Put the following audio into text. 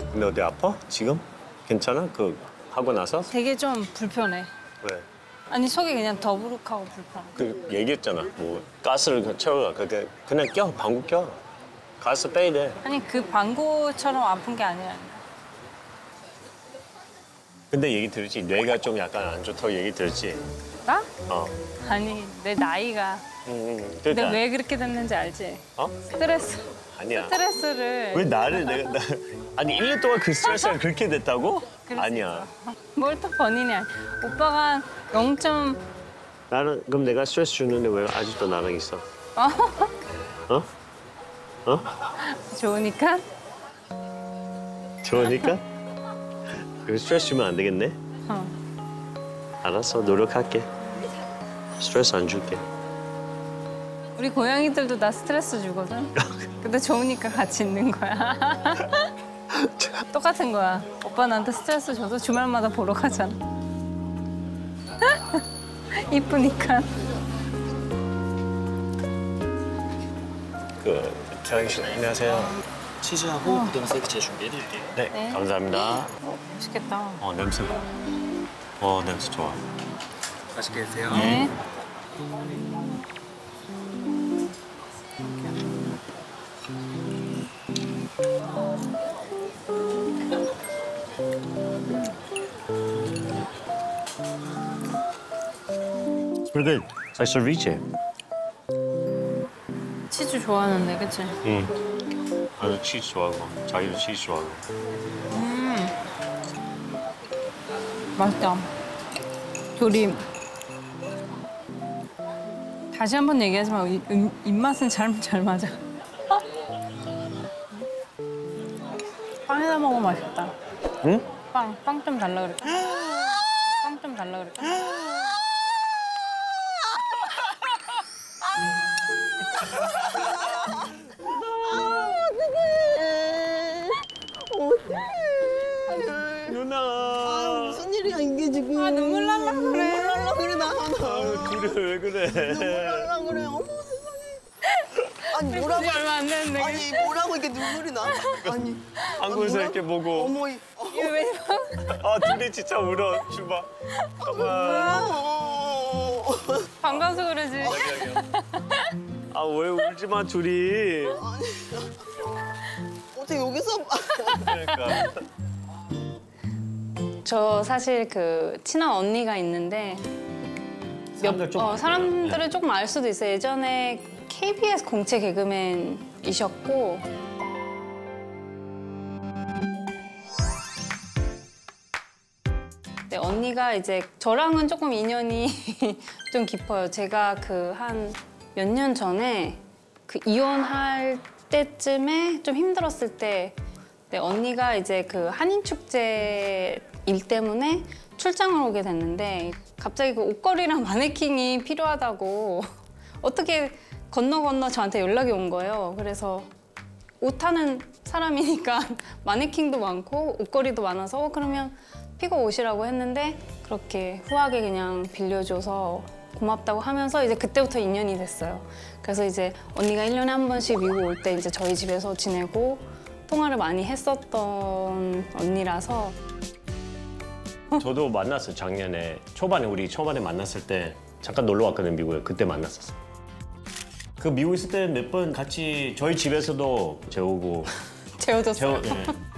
근데 어디 아파? 지금? 괜찮아? 그 하고 나서? 되게 좀 불편해. 왜? 아니 속이 그냥 더부룩하고 불편해. 그 얘기했잖아. 뭐 가스를 채워가. 그냥 껴. 방구 껴. 가스 빼야 돼. 아니 그 방구처럼 아픈 게 아니라. 근데 얘기 들었지? 뇌가 좀 약간 안 좋다고 얘기 들었지? 나? 어. 아니 내 나이가. 그러니까. 근데 왜 그렇게 됐는지 알지? 어? 아니야. 스트레스를. 왜 나를 아니 1년 동안 그 스트레스가 그렇게 됐다고? 그럴 수 아니야. 뭘 또 본인이 아니. 오빠가 0. 나는 그럼 내가 스트레스 주는데 왜 아직도 나랑 있어? 어? 어? 좋으니까? 좋으니까? 그 스트레스 주면 안 되겠네? 알았어, 노력할게. 스트레스 안 줄게. 우리 고양이들도 나 스트레스 주거든. 근데 좋으니까 같이 있는 거야. 똑같은 거야. 오빠 나한테 스트레스 줘도 주말마다 보러 가잖아. 이쁘니까. 태양이 씨, 안녕하세요. 치즈하고 고등어 세트 재준비해드릴게요. 네, 네. 감사합니다. 맛있겠다. 냄새 봐. 냄새 좋아. 맛있게 드세요. 네. It's pretty good. It's like ceviche. 치즈 좋아하는데, 그치? 응. 나도 치즈 좋아하고, 자기도 치즈 좋아하고. 맛있다. 조림. 다시 한 번 얘기하지만 입맛은 잘 맞아. 빵에다 먹으면 맛있다. 응? 빵 좀 달라 그럴까? 빵 좀 달라 그럴까? 누나. 무슨 일이야 이게 지금? 아, 눈물 날라 그래. 눈물 날라 그래 나. 둘이 왜 그래? 눈물 날라 그래. 어머 세상에. 아니 뭐라고? 얼마 안 됐는데. 아니 뭐라고 이렇게 눈물이 나? 아니. 한국에서 뭐라고? 이렇게 보고. 어머 이거 왜 둘이 진짜 울어. 주봐. 반가워서 그러지. 왜 울지 마, 둘이. 어떻게 여기서? 그러니까. 저 사실 그 친한 언니가 있는데 사람들을 조금 알 수도 있어요. 예전에 KBS 공채 개그맨이셨고 네, 언니가 이제 저랑은 조금 인연이 좀 깊어요. 제가 그 한 몇 년 전에 그 이혼할 때쯤에 좀 힘들었을 때 네, 언니가 이제 그 한인축제 일 때문에 출장을 오게 됐는데 갑자기 그 옷걸이랑 마네킹이 필요하다고 어떻게 건너 저한테 연락이 온 거예요. 그래서 옷 하는 사람이니까 마네킹도 많고 옷걸이도 많아서 그러면 피고 오시라고 했는데 그렇게 후하게 그냥 빌려줘서 고맙다고 하면서 이제 그때부터 인연이 됐어요. 그래서 이제 언니가 1년에 한 번씩 미국 올 때 이제 저희 집에서 지내고 통화를 많이 했었던 언니라서 저도 만났어요, 작년에. 우리 초반에 만났을 때 잠깐 놀러 왔거든요, 미국에. 그때 만났었어요. 그 미국 있을 때 몇 번 같이 저희 집에서도 재우고 재워줬어요. 네.